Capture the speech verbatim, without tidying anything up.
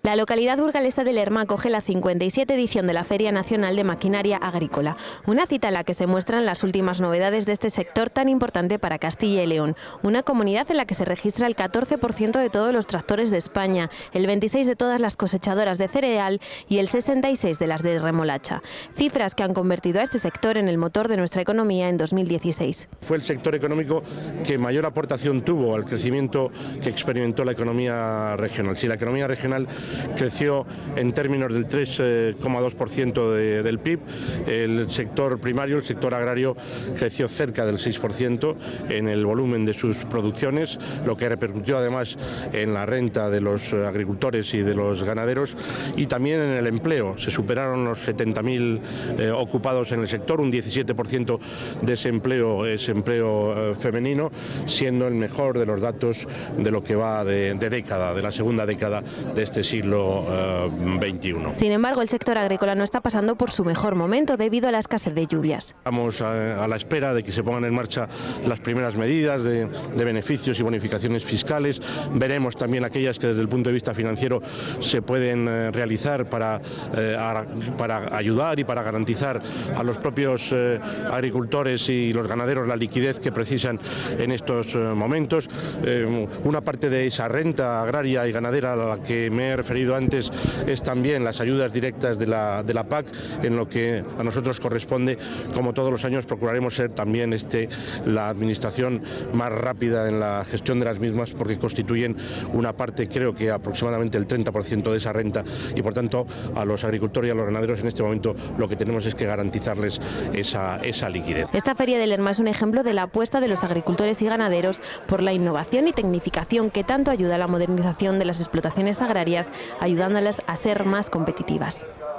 La localidad burgalesa de Lerma acoge la cincuenta y siete edición de la Feria Nacional de Maquinaria Agrícola, una cita en la que se muestran las últimas novedades de este sector tan importante para Castilla y León, una comunidad en la que se registra el catorce por ciento de todos los tractores de España, el veintiséis por ciento de todas las cosechadoras de cereal y el sesenta y seis por ciento de las de remolacha, cifras que han convertido a este sector en el motor de nuestra economía en dos mil dieciséis. Fue el sector económico que mayor aportación tuvo al crecimiento que experimentó la economía regional. Si la economía regional creció en términos del tres coma dos por ciento de, del P I B, el sector primario, el sector agrario, creció cerca del seis por ciento en el volumen de sus producciones, lo que repercutió además en la renta de los agricultores y de los ganaderos y también en el empleo. Se superaron los setenta mil eh, ocupados en el sector, un diecisiete por ciento de ese empleo es empleo eh, femenino, siendo el mejor de los datos de lo que va de, de década, de la segunda década de este siglo veintiuno. Sin embargo, el sector agrícola no está pasando por su mejor momento debido a la escasez de lluvias. Estamos a, a la espera de que se pongan en marcha las primeras medidas de, de beneficios y bonificaciones fiscales. Veremos también aquellas que desde el punto de vista financiero se pueden eh, realizar para, eh, a, para ayudar y para garantizar a los propios eh, agricultores y los ganaderos la liquidez que precisan en estos eh, momentos. Eh, una parte de esa renta agraria y ganadera a la que me he referido antes es también las ayudas directas de la, de la P A C, en lo que a nosotros corresponde. Como todos los años procuraremos ser también este, la administración más rápida en la gestión de las mismas, porque constituyen una parte, creo que aproximadamente el treinta por ciento de esa renta, y por tanto a los agricultores y a los ganaderos en este momento lo que tenemos es que garantizarles esa, esa liquidez. Esta feria de Lerma es un ejemplo de la apuesta de los agricultores y ganaderos por la innovación y tecnificación que tanto ayuda a la modernización de las explotaciones agrarias, ayudándolas a ser más competitivas.